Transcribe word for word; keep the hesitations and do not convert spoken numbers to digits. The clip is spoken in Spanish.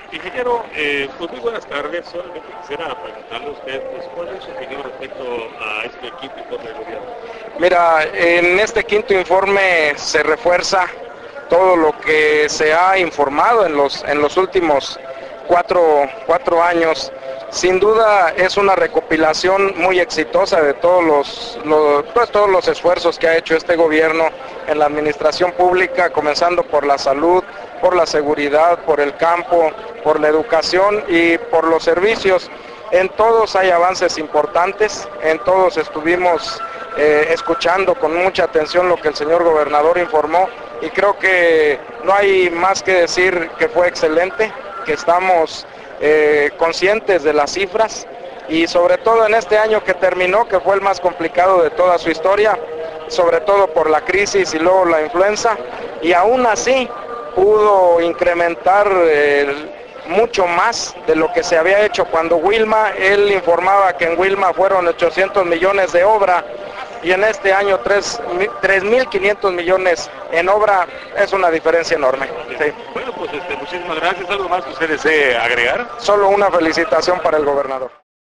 Ingeniero, eh, pues muy buenas tardes. Solamente quisiera preguntarle a usted, pues, ¿cuál es su opinión respecto a este quinto informe del gobierno? Mira, en este quinto informe se refuerza todo lo que se ha informado en los, en los últimos cuatro, cuatro años. Sin duda es una recopilación muy exitosa de todos los, los, pues, todos los esfuerzos que ha hecho este gobierno en la administración pública, comenzando por la salud, por la seguridad, por el campo, por la educación y por los servicios. En todos hay avances importantes, en todos estuvimos eh, escuchando con mucha atención lo que el señor gobernador informó y creo que no hay más que decir que fue excelente, que estamos eh, conscientes de las cifras y sobre todo en este año que terminó, que fue el más complicado de toda su historia, sobre todo por la crisis y luego la influenza, y aún así pudo incrementar el mucho más de lo que se había hecho cuando Wilma, él informaba que en Wilma fueron ochocientos millones de obra y en este año tres mil quinientos millones en obra, es una diferencia enorme. Sí. Bueno, pues este, muchísimas gracias. ¿Algo más que usted desee agregar? Solo una felicitación para el gobernador.